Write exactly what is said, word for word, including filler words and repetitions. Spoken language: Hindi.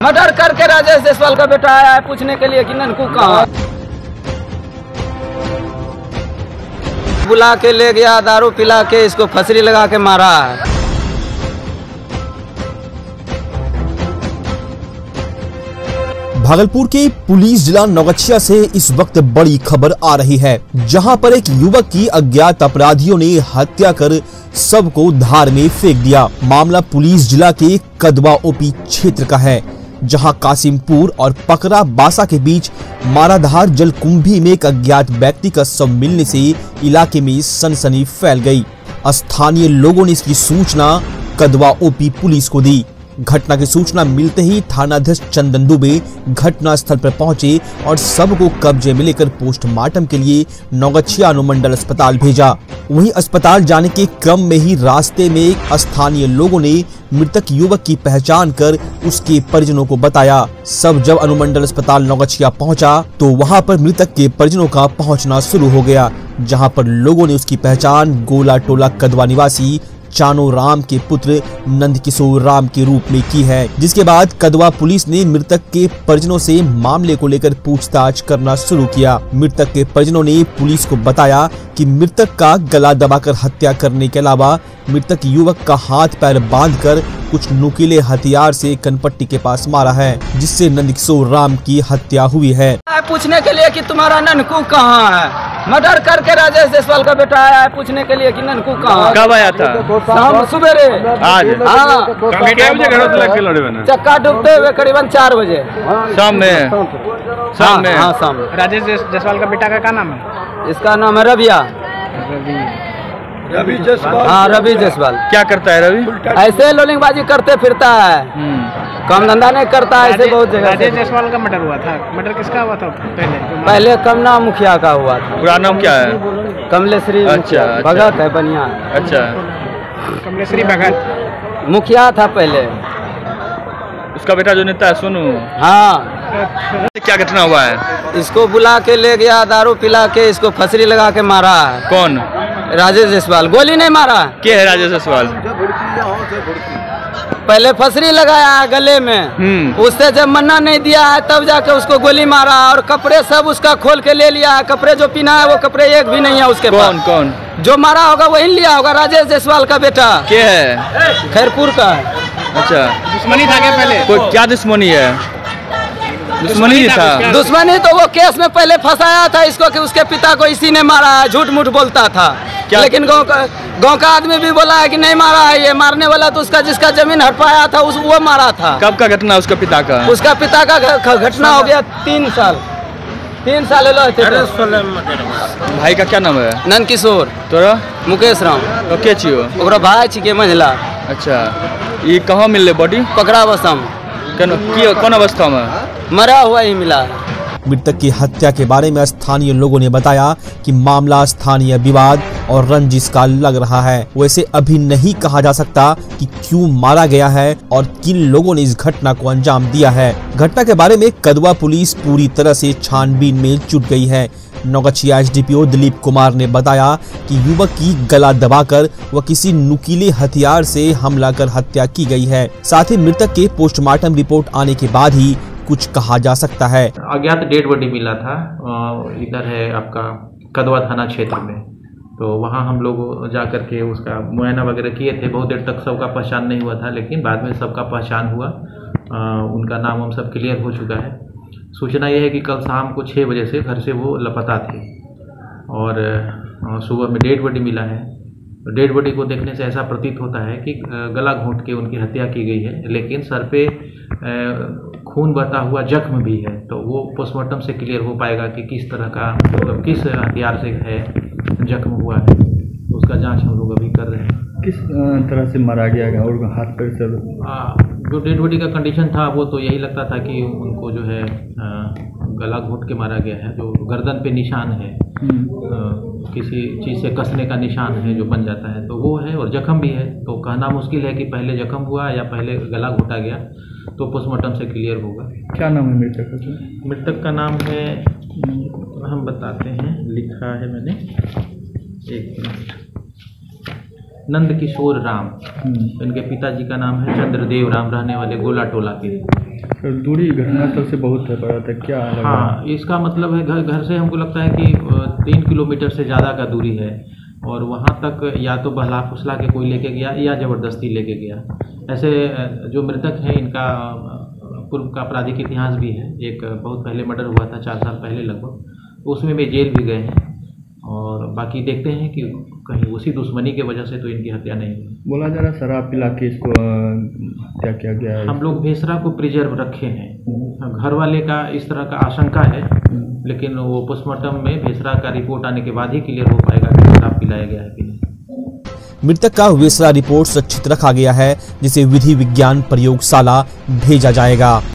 मर्डर करके राजेश जायसवाल का बेटा आया है पूछने के लिए कि ननकू कहाँ। बुला के ले गया, दारू पिला के इसको फसरी लगा के मारा है। भागलपुर के पुलिस जिला नौगछिया से इस वक्त बड़ी खबर आ रही है, जहां पर एक युवक की अज्ञात अपराधियों ने हत्या कर सबको धार में फेंक दिया। मामला पुलिस जिला के कदवा ओपी क्षेत्र का है, जहां कासिमपुर और पकरा बासा के बीच माराधार जलकुंभी में एक अज्ञात व्यक्ति का शव मिलने से इलाके में सनसनी फैल गई। स्थानीय लोगों ने इसकी सूचना कदवा ओपी पुलिस को दी। घटना की सूचना मिलते ही थानाध्यक्ष चंदन दुबे घटना स्थल पर पहुंचे और शव को कब्जे में लेकर पोस्टमार्टम के लिए नौगछिया अनुमंडल अस्पताल भेजा। वहीं अस्पताल जाने के क्रम में ही रास्ते में स्थानीय लोगों ने मृतक युवक की पहचान कर उसके परिजनों को बताया। सब जब अनुमंडल अस्पताल नौगछिया पहुंचा तो वहां पर मृतक के परिजनों का पहुंचना शुरू हो गया, जहां पर लोगों ने उसकी पहचान गोला टोला कदवा निवासी चानो राम के पुत्र नंद किशोर राम के रूप में की है। जिसके बाद कदवा पुलिस ने मृतक के परिजनों से मामले को लेकर पूछताछ करना शुरू किया। मृतक के परिजनों ने पुलिस को बताया कि मृतक का गला दबाकर हत्या करने के अलावा मृतक युवक का हाथ पैर बांधकर कुछ नुकीले हथियार से कनपट्टी के पास मारा है, जिससे नंद किशोर राम की हत्या हुई है। पूछने के लिए कि तुम्हारा ननकू कहाँ है। मर्डर करके राजेश जायसवाल का बेटा आया है पूछने के लिए कि ननकू कहाँ। कब आया था? शाम सुबेरे। आज हाँ, चक्का डूबते हुए करीबन चार बजे शाम में। शाम में हाँ शाम में। राजेश जायसवाल का बेटा का क्या नाम है? इसका नाम है रबिया। रवि जायसवाल। हाँ रवि जायसवाल। क्या करता है रवि? ऐसे लोलिंगबाजी करते फिरता है, काम धंधा नहीं करता है। ऐसे बहुत जगह। राजेश जायसवाल का मर्डर हुआ था। मर्डर किसका हुआ था पहले? पहले कमना मुखिया का हुआ था। पूरा नाम क्या है? कमलेश्वरी अच्छा, अच्छा। भगत है बनिया। अच्छा, कमलेश्वरी भगत मुखिया था पहले। उसका बेटा जो नेता है सोनू। हाँ। क्या घटना हुआ है? इसको बुला के ले गया, दारू पिला के इसको फसरी लगा के मारा है। कौन? राजेश जायसवाल। गोली नहीं मारा। क्या है राजेश जायसवाल? पहले फसरी लगाया गले में, उससे जब मन्ना नहीं दिया है तब जाके उसको गोली मारा और कपड़े सब उसका खोल के ले लिया है। कपड़े जो पीना है वो कपड़े एक भी नहीं है उसके पास। कौन कौन जो मारा होगा वही लिया होगा। राजेश जायसवाल का बेटा। क्या है? खैरपुर का है। अच्छा, दुश्मनी था क्या पहले? कोई क्या दुश्मनी है? दुश्मनी था। दुश्मनी तो वो केस में पहले फंसाया था इसको कि उसके पिता को इसी ने मारा है। झूठ मूठ बोलता था, लेकिन गांव का गांव का आदमी भी बोला है कि नहीं मारा है ये। मारने वाला तो उसका जिसका जमीन हड़पाया था उस वो मारा था। कब का घटना उसका पिता का? उसका पिता का घटना हो गया तीन साल तीन साल थे। भाई का क्या नाम है? नंद किशोर। तोरा? मुकेश राम। तो के छियो? ओकरा भाई छिके मंझला। अच्छा, ये कहाँ मिलले बॉडी? पकड़ा बसा में। कौन अवस्था में? मरा हुआ ही मिला है। मृतक की हत्या के बारे में स्थानीय लोगों ने बताया कि मामला स्थानीय विवाद और रंजिश का लग रहा है। वैसे अभी नहीं कहा जा सकता कि क्यों मारा गया है और किन लोगों ने इस घटना को अंजाम दिया है। घटना के बारे में कदवा पुलिस पूरी तरह से छानबीन में जुट गई है। Naugachhia S D P O Dilip Kumar ने बताया कि युवक की गला दबाकर व किसी नुकीले हथियार से हमला कर हत्या की गई है। साथ ही मृतक के पोस्टमार्टम रिपोर्ट आने के बाद ही कुछ कहा जा सकता है। अज्ञात डेड बॉडी मिला था, इधर है आपका कदवा थाना क्षेत्र में। तो वहाँ हम लोग जा कर के उसका मुआयना वगैरह किए थे। बहुत देर तक सबका पहचान नहीं हुआ था, लेकिन बाद में सबका पहचान हुआ। आ, उनका नाम हम सब क्लियर हो चुका है। सूचना यह है कि कल शाम को छः बजे से घर से वो लापता थे और सुबह में डेड बॉडी मिला है। डेड बॉडी को देखने से ऐसा प्रतीत होता है कि गला घोंट के उनकी हत्या की गई है, लेकिन सर पे खून बहता हुआ जख्म भी है। तो वो पोस्टमार्टम से क्लियर हो पाएगा कि किस तरह का मतलब किस हथियार से है जख्म हुआ है। तो उसका जांच हम लोग अभी कर रहे हैं। किस तरह से मारा गया है और हाथ पैर से? जो डेड बॉडी का कंडीशन था वो तो यही लगता था कि उनको जो है आ, गला घोंट के मारा गया है। जो गर्दन पे निशान है, आ, किसी चीज़ से कसने का निशान है जो बन जाता है, तो वो है। और जख्म भी है। तो कहना मुश्किल है कि पहले जख्म हुआ या पहले गला घोटा गया, तो पोस्टमार्टम से क्लियर होगा। क्या नाम है मृतक का? मृतक का नाम है, हम बताते हैं, लिखा है मैंने, एक मिनट, नंद किशोर राम। इनके पिताजी का नाम है चंद्रदेव राम, रहने वाले गोला टोला के। सर दूरी घटनास्थल से बहुत है पड़ा था क्या लग रहा है? हाँ, इसका मतलब है घर घर से हमको लगता है कि तीन किलोमीटर से ज़्यादा का दूरी है और वहाँ तक या तो बहला फुसला के कोई लेके गया या ज़बरदस्ती लेके गया। ऐसे जो मृतक हैं इनका पूर्व का आपराधिक इतिहास भी है। एक बहुत पहले मर्डर हुआ था चार साल पहले लगभग, उसमें भी जेल भी गए हैं और बाकी देखते हैं कि कहीं उसी दुश्मनी के वजह से तो इनकी हत्या नहीं हुई। बोला जा रहा शराब पिला के इसको हत्या किया गया है। हम लोग भेसरा को प्रिजर्व रखे हैं। घर वाले का इस तरह का आशंका है, लेकिन वो पोस्टमार्टम में भेसरा का रिपोर्ट आने के बाद ही क्लियर हो पाएगा कि शराब पिलाया गया है कि नहीं। मृतक का वेसरा रिपोर्ट सुरक्षित रखा गया है, जिसे विधि विज्ञान प्रयोगशाला भेजा जाएगा।